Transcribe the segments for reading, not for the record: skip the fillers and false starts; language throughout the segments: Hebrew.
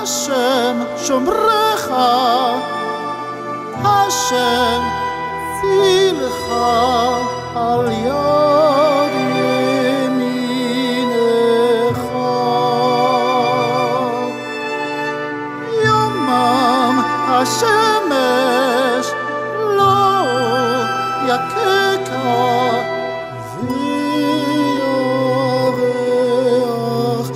השם שומרך, השם צילך על יד ימינך. יומם השמש לא יככה, וירח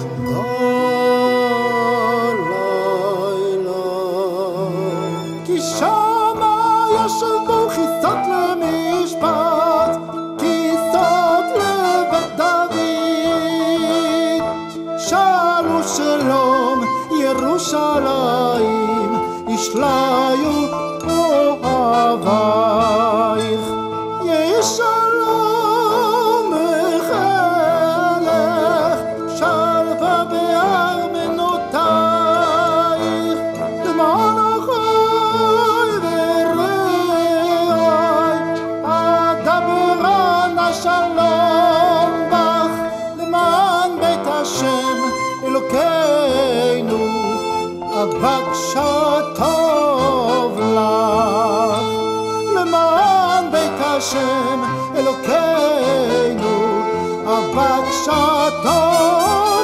בלילה. כי שמה ישבו כיסאות למשפט, כיסאות לבית דוד. שאלו שלום ירושלים, ישליו אוהבייך. יהי שלום מחלך, שלווה בארמנותייך. למען אחי ורעי אדברה נא שלום בך. למען בית השם אלוקינו אבקשה טוב לך. למען בית השם אלוקינו אבקשה טוב